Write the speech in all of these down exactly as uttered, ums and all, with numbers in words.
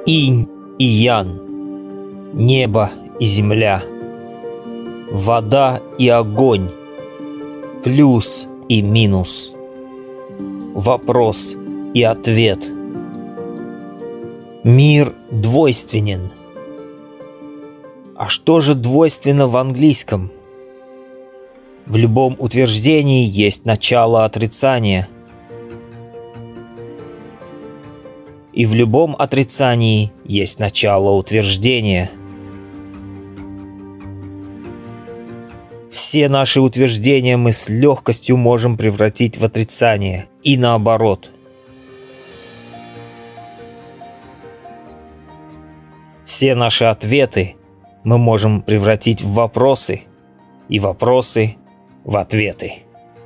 Инь и ян, небо и земля, вода и огонь, плюс и минус, вопрос и ответ. Мир двойственен. А что же двойственно в английском? В любом утверждении есть начало отрицания. И в любом отрицании есть начало утверждения. Все наши утверждения мы с легкостью можем превратить в отрицание, и наоборот. Все наши ответы мы можем превратить в вопросы, и вопросы в ответы.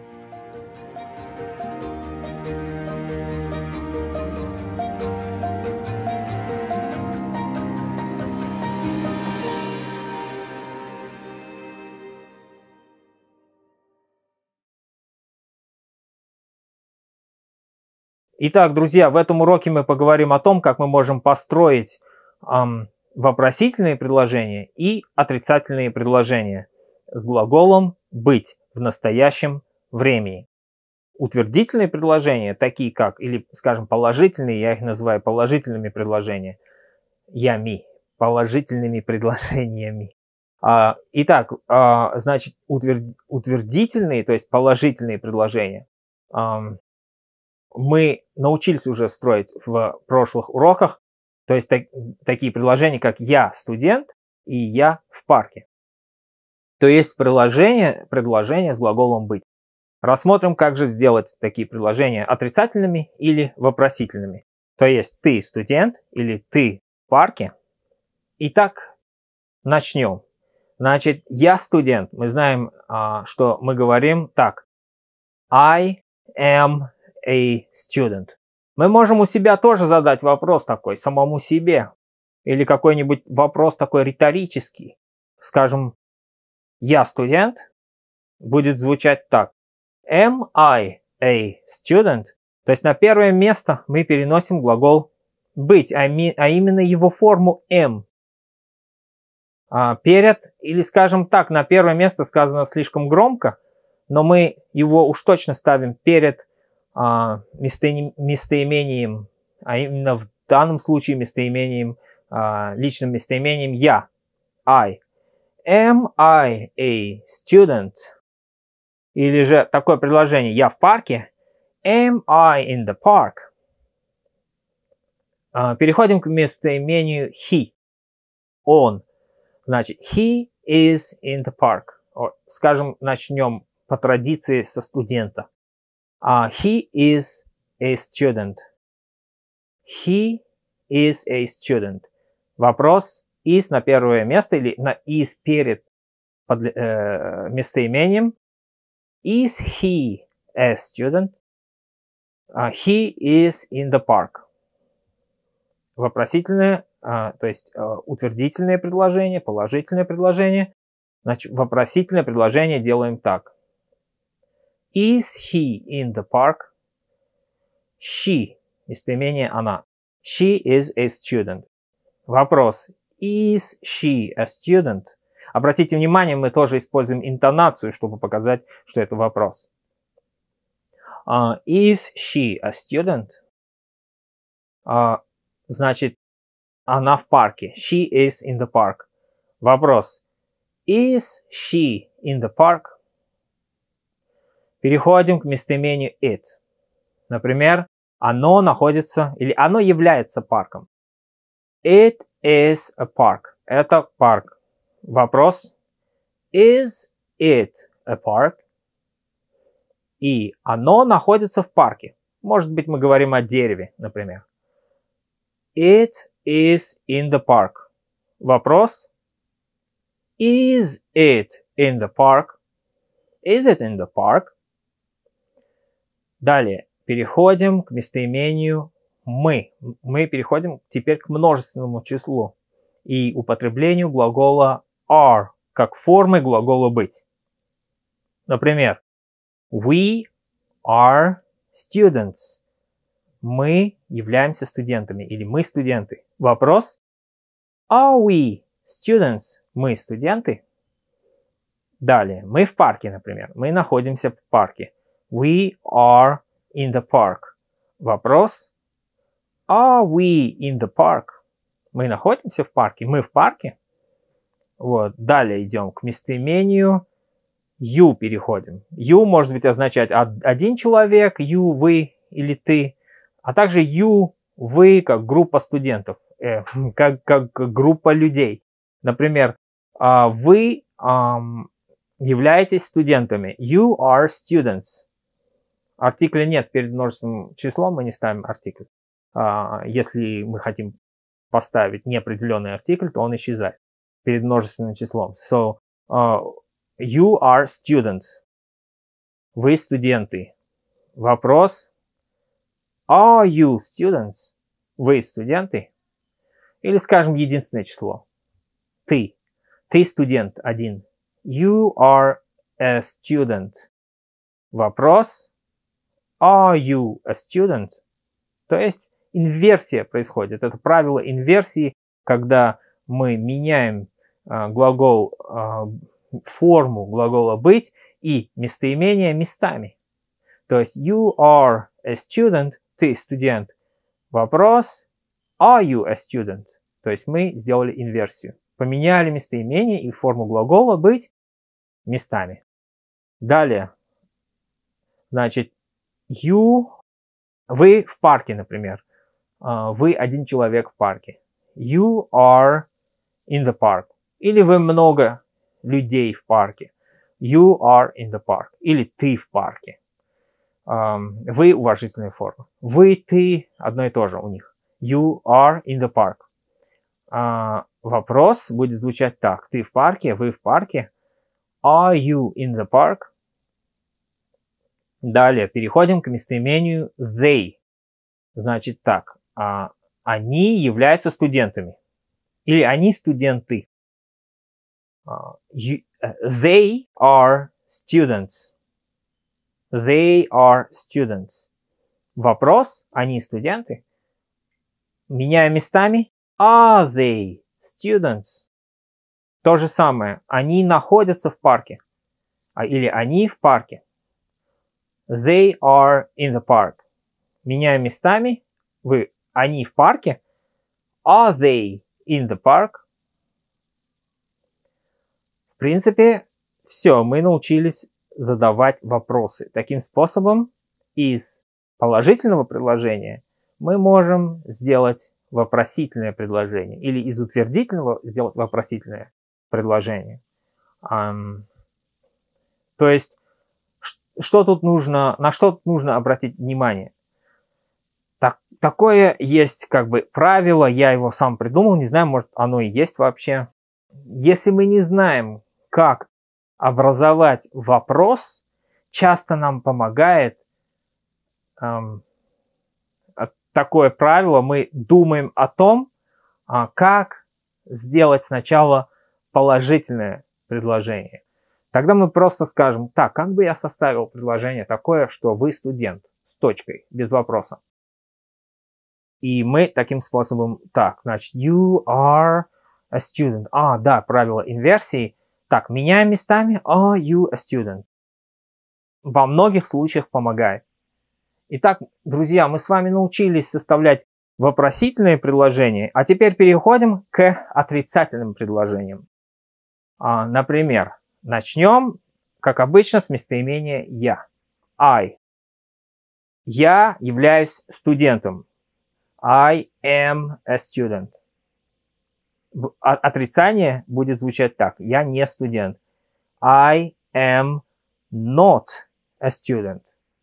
Итак, друзья, в этом уроке мы поговорим о том, как мы можем построить эм, вопросительные предложения и отрицательные предложения с глаголом «быть» в настоящем времени. Утвердительные предложения, такие как, или, скажем, положительные, я их называю положительными предложениями, ями, положительными предложениями. А, итак, а, значит, утвер, утвердительные, то есть положительные предложения, а, мы научились уже строить в прошлых уроках, то есть так, такие предложения, как «я студент» и «я в парке». То есть предложение, предложение с глаголом «быть». Рассмотрим, как же сделать такие предложения отрицательными или вопросительными. То есть «ты студент» или «ты в парке». Итак, начнем. Значит, «я студент». Мы знаем, что мы говорим так. I am a student. Мы можем у себя тоже задать вопрос такой, самому себе. Или какой-нибудь вопрос такой риторический. Скажем, «я студент» будет звучать так. Am I a student? То есть на первое место мы переносим глагол «быть», а, ми, а именно его форму am. А перед, или скажем так, на первое место сказано слишком громко, но мы его уж точно ставим перед а, место, местоимением, а именно в данном случае местоимением, а, личным местоимением «я». I. Am I a student? Или же такое предложение «я в парке». Am I in the park? А, переходим к местоимению he. Он. Значит, he is in the park. Or, скажем, начнем по традиции со студента. Uh, he is a student. He is a student. Вопрос is на первое место или на is перед под, э, местоимением. Is he a student? Uh, he is in the park. Вопросительное, uh, то есть uh, утвердительное предложение, положительное предложение. Значит, вопросительное предложение делаем так. Is he in the park? She. Местоимение она. She is a student. Вопрос. Is she a student? Обратите внимание, мы тоже используем интонацию, чтобы показать, что это вопрос. Uh, is she a student? Uh, значит, она в парке. She is in the park. Вопрос. Is she in the park? Переходим к местоимению it. Например, оно находится или оно является парком. It is a park. Это парк. Вопрос. Is it a park? И оно находится в парке. Может быть, мы говорим о дереве, например. It is in the park. Вопрос. Is it in the park? Is it in the park? Далее переходим к местоимению мы. Мы переходим теперь к множественному числу и употреблению глагола are как формы глагола быть. Например, we are students. Мы являемся студентами или мы студенты. Вопрос. Are we students? Мы студенты. Далее. Мы в парке, например. Мы находимся в парке. We are in the park. Вопрос. Are we in the park? Мы находимся в парке. Мы в парке. Вот. Далее идем к местоимению you переходим. You может быть означать один человек, you, вы или ты, а также you, вы как группа студентов, э, как, как группа людей. Например, э, вы э, являетесь студентами. You are students. Артикля нет перед множественным числом, мы не ставим артикль. Э, если мы хотим поставить неопределенный артикль, то он исчезает перед множественным числом. So, uh, you are students. Вы студенты. Вопрос. Are you students? Вы студенты? Или, скажем, единственное число. Ты. Ты студент один. You are a student. Вопрос. Are you a student? То есть инверсия происходит. Это правило инверсии, когда мы меняем э, глагол, э, форму глагола быть и местоимение местами. То есть you are a student, ты студент. Вопрос, are you a student? То есть мы сделали инверсию. Поменяли местоимение и форму глагола быть местами. Далее. Значит, you, вы в парке, например. Вы один человек в парке. You are in the park. Или вы много людей в парке. You are in the park. Или ты в парке. Вы уважительная форма. Вы, ты, одно и то же у них. You are in the park. Вопрос будет звучать так. Ты в парке, вы в парке. Are you in the park? Далее переходим к местоимению they. Значит так. Они являются студентами. Или они студенты. They are students. They are students. Вопрос. Они студенты. Меняя местами. Are they students? То же самое. Они находятся в парке. Или они в парке. They are in the park. Меняя местами. Вы, они в парке. Are they in the park? В принципе, все. Мы научились задавать вопросы. Таким способом из положительного предложения мы можем сделать вопросительное предложение. Или из утвердительного сделать вопросительное предложение. Um, то есть, что тут нужно, на что тут нужно обратить внимание? Так, такое есть как бы правило, я его сам придумал, не знаю, может оно и есть вообще. Если мы не знаем, как образовать вопрос, часто нам помогает эм, такое правило. Мы думаем о том, а, как сделать сначала положительное предложение. Тогда мы просто скажем, так, как бы я составил предложение такое, что вы студент, с точкой, без вопроса. И мы таким способом, так, значит, you are a student. А, да, правило инверсии. Так, меняем местами, are you a student? Во многих случаях помогает. Итак, друзья, мы с вами научились составлять вопросительные предложения, а теперь переходим к отрицательным предложениям. А, например, начнем, как обычно, с местоимения я. I. Я являюсь студентом. I am a student. Отрицание будет звучать так. Я не студент. I am not a student.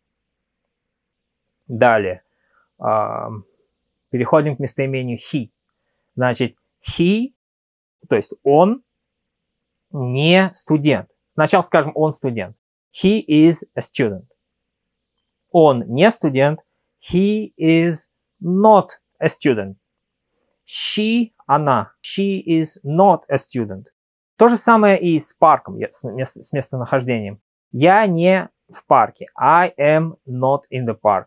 Далее. Переходим к местоимению he. Значит, he, то есть он не студент. Сначала скажем, он студент. He is a student. Он не студент. He is not a student. She, она. She is not a student. То же самое и с парком, с местонахождением. Я не в парке. I am not in the park.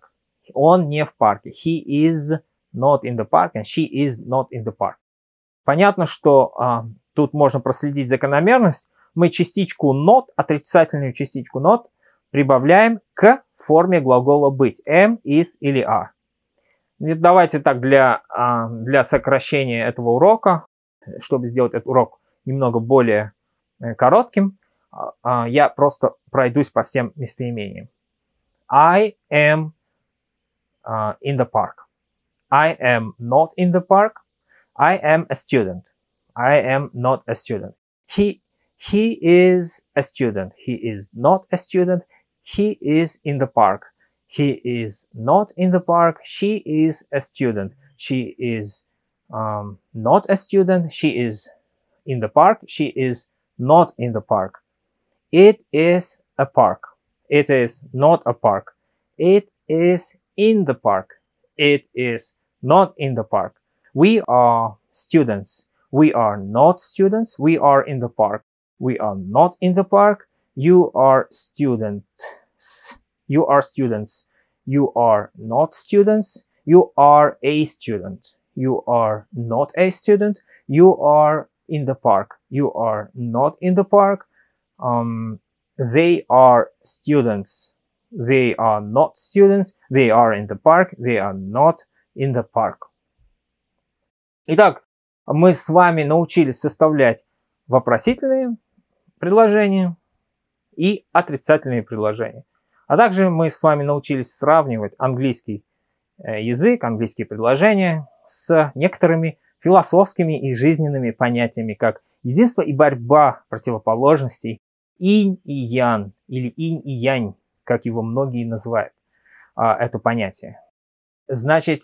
Он не в парке. He is not in the park and she is not in the park. Понятно, что а, тут можно проследить закономерность. Мы частичку not, отрицательную частичку not, прибавляем к форме глагола быть. Am, is или are. И давайте так для, а, для сокращения этого урока, чтобы сделать этот урок немного более коротким, а, я просто пройдусь по всем местоимениям. I am uh, in the park. I am not in the park. I am a student. I am not a student. He, he is a student. He is not a student. He is in the park. He is not in the park. She is a student. She is um, not a student. She is in the park. She is not in the park. It is a park. It is not a park. It is in the park. It is not in the park. We are students. We are not students. We are in the park. We are not in the park. You are students. You are students. You are not students. You are a student. You are not a student. You are in the park. You are not in the park. Um, they are students. They are not students. They are in the park. They are not in the park. Итак, мы с вами научились составлять вопросительные предложения и отрицательные предложения. А также мы с вами научились сравнивать английский язык, английские предложения с некоторыми философскими и жизненными понятиями, как единство и борьба противоположностей, инь и ян, или инь и янь, как его многие называют, это понятие. Значит,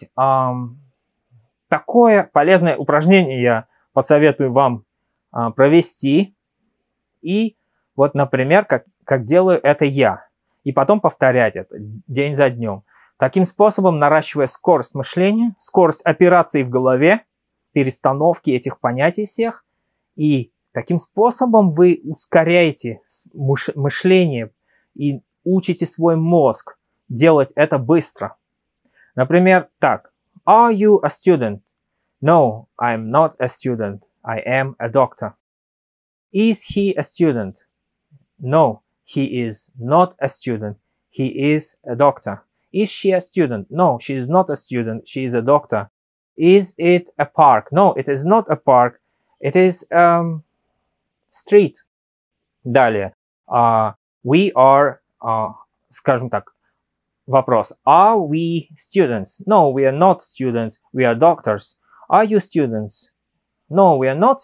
такое полезное упражнение я посоветую вам провести. И вот, например, как, как делаю это я. И потом повторять это день за днем. Таким способом наращивая скорость мышления, скорость операций в голове, перестановки этих понятий всех. И таким способом вы ускоряете мышление и учите свой мозг делать это быстро. Например, так. Are you a student? No, I'm not a student. I am a doctor. Is he a student? No, he is not a student. He is a doctor. Is she a student? No, she is not a student. She is a doctor. Is it a park? No, it is not a park. It is a um, street. Далее. Uh, we are, uh, скажем так, вопрос. Are we students? No, we are not students. We are doctors. Are you students? No, we are not.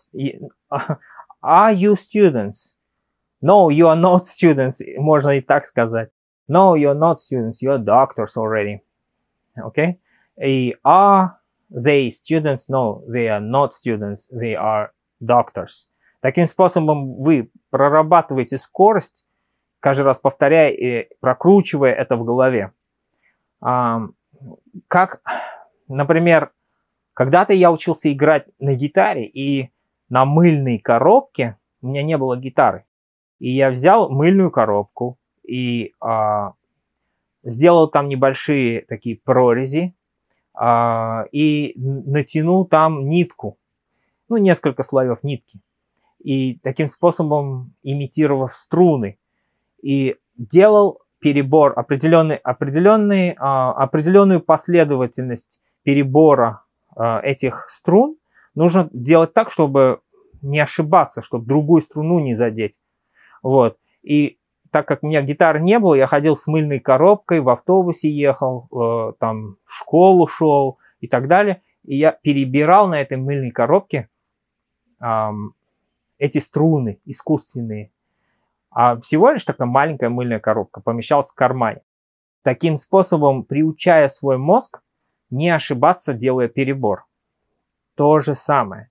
Are you students? No, you are not students. Можно и так сказать. No, you're not students. You're doctors already. Okay? И are they students? No, they are not students. They are doctors. Таким способом вы прорабатываете скорость, каждый раз повторяя и прокручивая это в голове. А, как, например, когда-то я учился играть на гитаре, и на мыльной коробке у меня не было гитары. И я взял мыльную коробку и а, сделал там небольшие такие прорези а, и натянул там нитку, ну, несколько слоев нитки. И таким способом имитировав струны. И делал перебор, определенный, определенный, а, определенную последовательность перебора а, этих струн. Нужно делать так, чтобы не ошибаться, чтобы другую струну не задеть. Вот. И так как у меня гитары не было, я ходил с мыльной коробкой, в автобусе ехал, э, там в школу шел и так далее. И я перебирал на этой мыльной коробке э, эти струны искусственные. А всего лишь такая маленькая мыльная коробка помещалась в кармане. Таким способом, приучая свой мозг, не ошибаться, делая перебор. То же самое.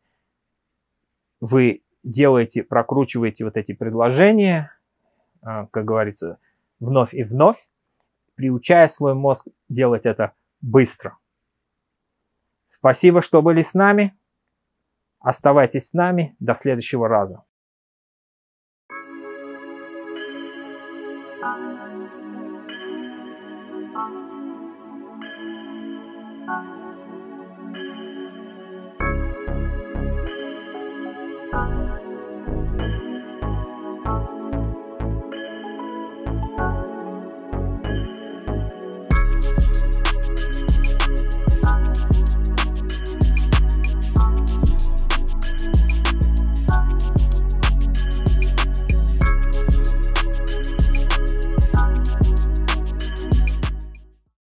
Вы делаете, прокручиваете вот эти предложения, как говорится, вновь и вновь, приучая свой мозг делать это быстро. Спасибо, что были с нами. Оставайтесь с нами. До следующего раза.